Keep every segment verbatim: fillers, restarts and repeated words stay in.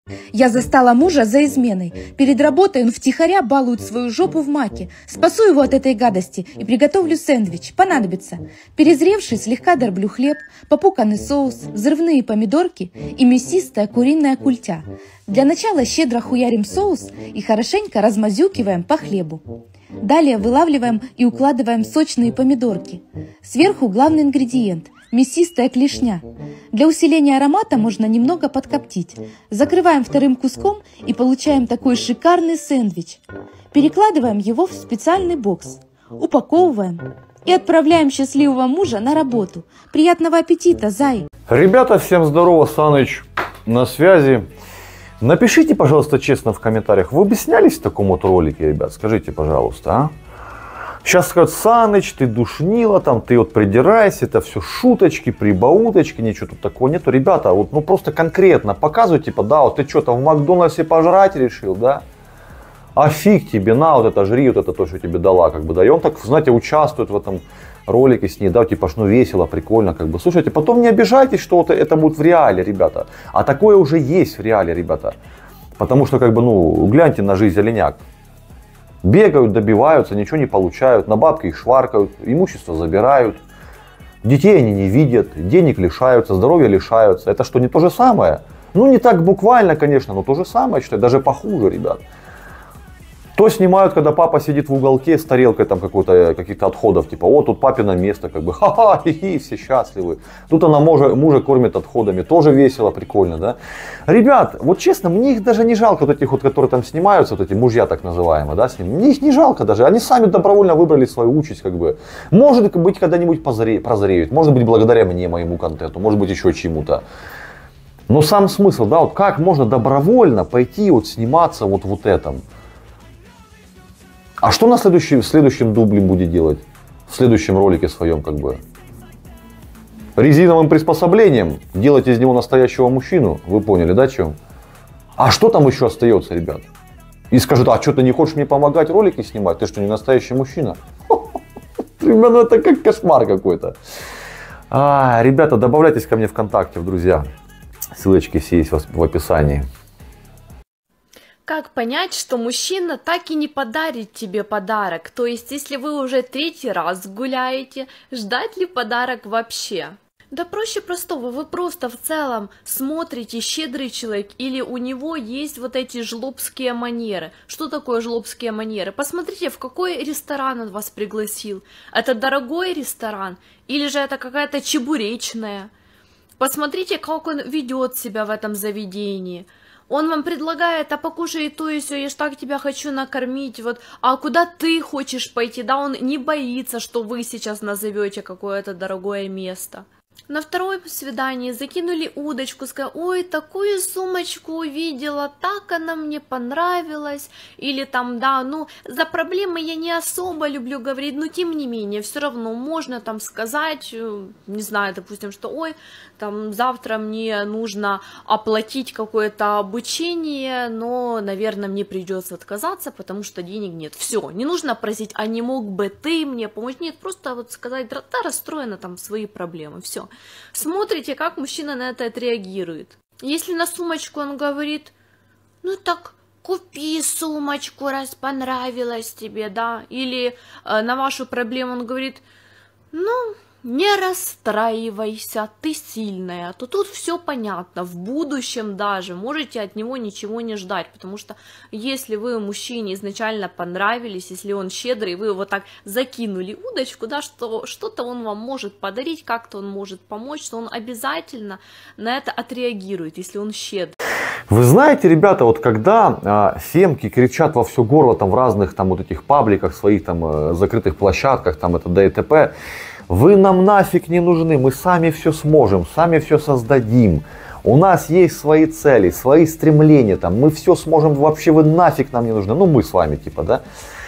Я застала мужа за изменой. Перед работой он втихаря балует свою жопу в маке. Спасу его от этой гадости и приготовлю сэндвич. Понадобится. Перезревший слегка дорблю хлеб, попуканный соус, взрывные помидорки и мясистая куриная культя. Для начала щедро хуярим соус и хорошенько размазюкиваем по хлебу. Далее вылавливаем и укладываем сочные помидорки. Сверху главный ингредиент – мясистая клешня. Для усиления аромата можно немного подкоптить. Закрываем вторым куском и получаем такой шикарный сэндвич. Перекладываем его в специальный бокс. Упаковываем и отправляем счастливого мужа на работу. Приятного аппетита, зай! Ребята, всем здорово, Саныч на связи. Напишите, пожалуйста, честно в комментариях, вы бы снялись в таком вот ролике, ребят? Скажите, пожалуйста, а? Сейчас скажут: Саныч, ты душнила, там, ты вот придирайся, это все шуточки, прибауточки, ничего тут такого нету. Ребята, вот ну просто конкретно показывают, типа, да, вот ты что-то в Макдональдсе пожрать решил, да? А фиг тебе, на, вот это жри, вот это то, что тебе дала, как бы, да. И он так, знаете, участвует в этом ролике с ней, да, типа, ну весело, прикольно, как бы. Слушайте, потом не обижайтесь, что вот это будет в реале, ребята. А такое уже есть в реале, ребята. Потому что, как бы, ну, гляньте на жизнь оленяк. Бегают, добиваются, ничего не получают, на бабки их шваркают, имущество забирают, детей они не видят, денег лишаются, здоровья лишаются. Это что, не то же самое? Ну, не так буквально, конечно, но то же самое, считаю, даже похуже, ребят. То снимают, когда папа сидит в уголке с тарелкой там какой-то, каких-то отходов, типа, о, тут папино место, как бы, ха-ха, хи-хи, все счастливы. Тут она мужа, мужа кормит отходами, тоже весело, прикольно, да. Ребят, вот честно, мне их даже не жалко, вот этих вот, которые там снимаются, вот эти мужья так называемые, да, с ним. Мне их не жалко даже, они сами добровольно выбрали свою участь, как бы. Может быть, когда-нибудь прозреют, может быть, благодаря мне, моему контенту, может быть, еще чему-то. Но сам смысл, да, вот как можно добровольно пойти вот сниматься вот вот этом. А что на следующем, в следующем дубле будет делать? В следующем ролике своем, как бы? Резиновым приспособлением делать из него настоящего мужчину. Вы поняли, да, чем? А что там еще остается, ребят? И скажут: а что ты не хочешь мне помогать ролики снимать? Ты что, не настоящий мужчина? Ребята, это как кошмар какой-то. А, ребята, добавляйтесь ко мне ВКонтакте, в друзья. Ссылочки все есть в описании. Как понять, что мужчина так и не подарит тебе подарок? То есть, если вы уже третий раз гуляете, ждать ли подарок вообще? Да проще простого, вы просто в целом смотрите, щедрый человек или у него есть вот эти жлобские манеры. Что такое жлобские манеры? Посмотрите, в какой ресторан он вас пригласил. Это дорогой ресторан или же это какая-то чебуречная? Посмотрите, как он ведет себя в этом заведении. Он вам предлагает: а покушай то и сё, я ж так тебя хочу накормить, вот, а куда ты хочешь пойти, да, он не боится, что вы сейчас назовете какое-то дорогое место. На втором свидании закинули удочку, сказали: ой, такую сумочку увидела, так она мне понравилась, или там, да, ну, за проблемы я не особо люблю говорить, но тем не менее, все равно можно там сказать, не знаю, допустим, что, ой, там, завтра мне нужно оплатить какое-то обучение, но, наверное, мне придется отказаться, потому что денег нет. Все, не нужно просить: а не мог бы ты мне помочь? Нет, просто вот сказать: да, расстроена, там, свои проблемы, все. Смотрите, как мужчина на это отреагирует. Если на сумочку он говорит: ну так купи сумочку, раз понравилась тебе, да, или э, на вашу проблему он говорит: ну, не расстраивайся, ты сильная, то тут все понятно, в будущем даже можете от него ничего не ждать, потому что если вы мужчине изначально понравились, если он щедрый, вы его так закинули удочку, да, что что-то он вам может подарить, как-то он может помочь, что он обязательно на это отреагирует, если он щедрый. Вы знаете, ребята, вот когда а, семки кричат во все горло там в разных там вот этих пабликах, своих там э, закрытых площадках, там это дэ и тэ пэ, вы нам нафиг не нужны, мы сами все сможем, сами все создадим. У нас есть свои цели, свои стремления, там, мы все сможем, вообще вы нафиг нам не нужны. Ну, мы с вами, типа, да.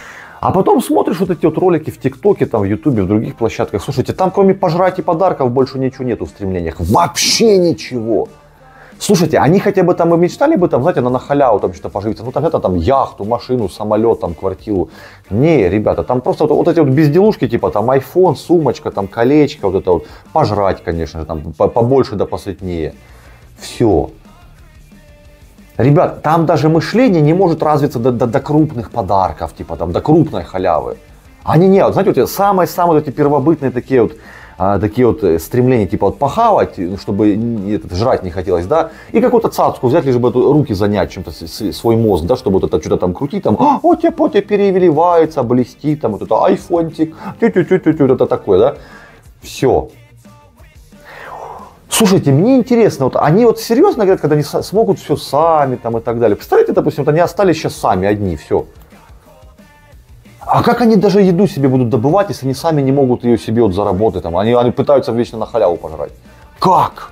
А потом смотришь вот эти вот ролики в ТикТоке, там, в Ютубе, в других площадках. Слушайте, там кроме пожрать и подарков больше ничего нету в стремлениях. Вообще ничего. Слушайте, они хотя бы там и мечтали бы, там, знаете, на, на халяву там что-то поживиться. Ну, там это там яхту, машину, самолет, там, квартиру. Не, ребята, там просто вот, вот эти вот безделушки, типа там айфон, сумочка, там колечко, вот это вот. Пожрать, конечно же, там побольше да посытнее. Все. Ребят, там даже мышление не может развиться до, до, до крупных подарков, типа там до крупной халявы. Они не, вот, знаете, вот самые-самые вот эти первобытные такие вот, а, такие вот стремления, типа вот похавать, чтобы это, жрать не хотелось, да, и какую-то цацку взять, лишь бы руки занять чем-то, свой мозг, да, чтобы вот это что-то там крутить, там, о, тебе, о, тебе переливается, блестит, там, вот это айфончик, тю-тю-тю-тю-тю, это такое, да, все. Слушайте, мне интересно, вот они вот серьезно говорят, когда они смогут все сами там и так далее. Представляете, допустим, вот они остались сейчас сами одни, все. А как они даже еду себе будут добывать, если они сами не могут ее себе вот заработать? Там? Они, они пытаются вечно на халяву пожрать. Как?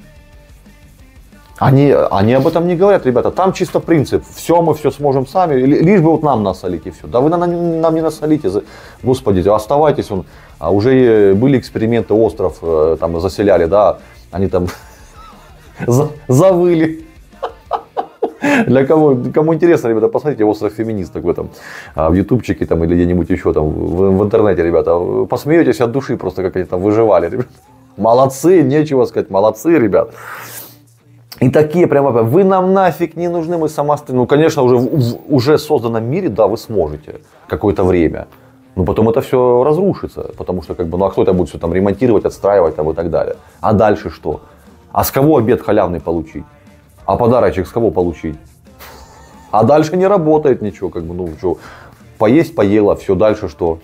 Они, они об этом не говорят, ребята. Там чисто принцип. Все, мы все сможем сами. Лишь бы вот нам насолить и все. Да вы нам, нам не насолите. Господи, оставайтесь. Он, уже были эксперименты, остров там заселяли, да. Они там завыли. Для кого, кому интересно, ребята, посмотрите «Остров феминисток» в этом, в ютубчике там, или где-нибудь еще там в, в интернете, ребята. Посмеетесь от души просто, как они там выживали, ребята. Молодцы, нечего сказать, молодцы, ребят. И такие прямо, вы нам нафиг не нужны, мы самостоятельно. Ну, конечно, уже в, в уже созданном мире, да, вы сможете какое-то время. Но потом это все разрушится, потому что, как бы, ну, а кто это будет все там ремонтировать, отстраивать там, и так далее. А дальше что? А с кого обед халявный получить? А подарочек с кого получить? А дальше не работает ничего, как бы, ну, что, поесть поела, все, дальше что?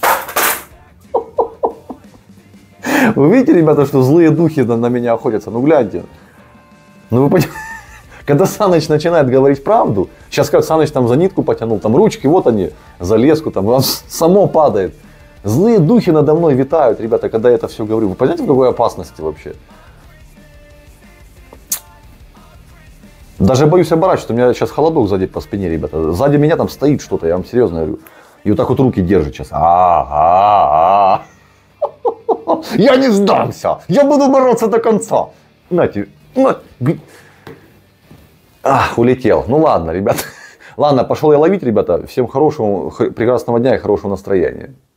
Вы видите, ребята, что злые духи на, на меня охотятся? Ну, гляньте. Ну, вы понимаете, когда Саныч начинает говорить правду, сейчас как Саныч там за нитку потянул, там ручки, вот они, за леску, там, он само падает. Злые духи надо мной витают, ребята, когда я это все говорю. Вы понимаете, в какой опасности вообще? Даже боюсь оборачиваться, у меня сейчас холодок сзади по спине, ребята. Сзади меня там стоит что-то, я вам серьезно говорю. И вот так вот руки держит сейчас. А-а-а. Я не сдамся, я буду бороться до конца. Нате, на. Ах, улетел. Ну ладно, ребята. Ладно, пошел я ловить, ребята. Всем хорошего, прекрасного дня и хорошего настроения.